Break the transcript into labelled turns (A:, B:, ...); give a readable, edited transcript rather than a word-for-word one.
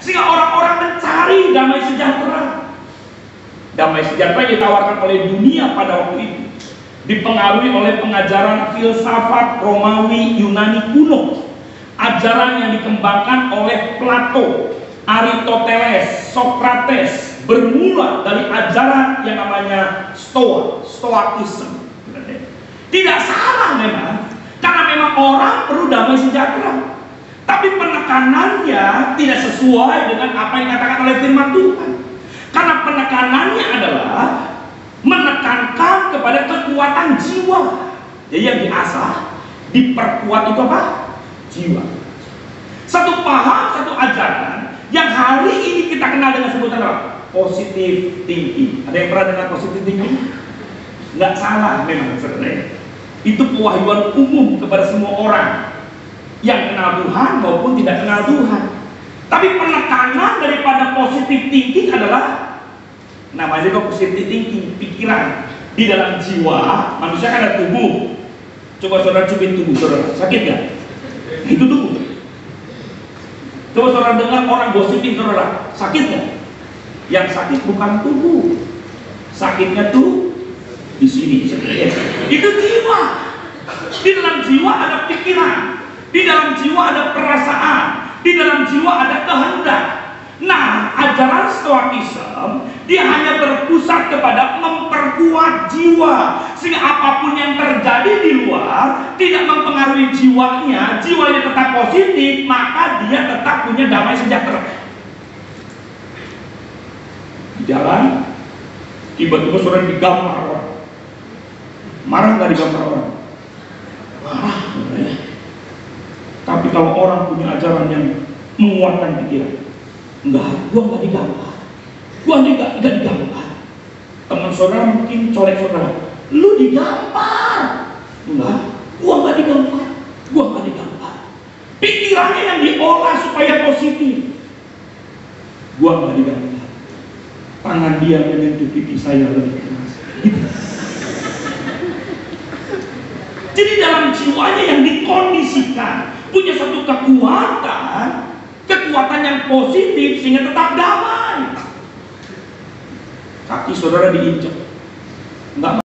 A: sehingga orang-orang mencari damai sejahtera. Damai sejahtera yang ditawarkan oleh dunia pada waktu itu dipengaruhi oleh pengajaran filsafat Romawi Yunani kuno, ajaran yang dikembangkan oleh Plato, Aristoteles, Socrates, bermula dari ajaran yang namanya Stoikisme. Tidak salah memang, karena memang orang perlu damai sejahtera, tapi penekanannya tidak sesuai dengan apa yang dikatakan oleh firman Tuhan. Karena penekanannya adalah menekankan kepada kekuatan jiwa. Jadi yang diasah, diperkuat itu apa? Jiwa. Satu paham, satu ajaran yang hari ini kita kenal dengan sebutan apa? Positive thinking. Ada yang pernah dengar positive thinking? Nggak salah memang sebenarnya. Itu pewahyuan umum kepada semua orang yang kenal Tuhan maupun tidak kenal Tuhan. Tapi penekanan daripada positive thinking adalah namanya juga positive thinking, pikiran. Di dalam jiwa manusia kan ada tubuh. Coba saudara cubit tubuh saudara, sakit nggak? Itu tubuh. Coba saudara dengar orang gosipin saudara, sakit nggak? Yang sakit bukan tubuh, sakitnya tuh di sini sebenarnya. Itu jiwa. Di dalam jiwa ada pikiran, di dalam jiwa ada perasaan, di dalam jiwa ada kehendak. Nah, ajaran Stoikisme dia hanya berpusat kepada memperkuat jiwa, sehingga apapun yang terjadi di luar tidak mempengaruhi jiwanya. Jiwanya tetap positif, maka dia tetap punya damai sejahtera. Di jalan tiba-tiba saudara digambar orang. Marah nggak digambar orang? Marah. Tapi kalau orang punya ajaran yang menguatkan pikiran, enggak, gua nggak digambar, gua nggak digambar. Teman saudara mungkin colek saudara, lu digambar. Enggak, gua nggak digambar, gua nggak digambar. Pikirannya yang diolah supaya positif. Gua nggak digambar. Tangan dia menyentuh pipi saya lebih keras. Jadi dalam jiwanya yang dikondisikan punya satu kekuatan yang positif sehingga tetap damai. Kaki saudara diinjak, nggak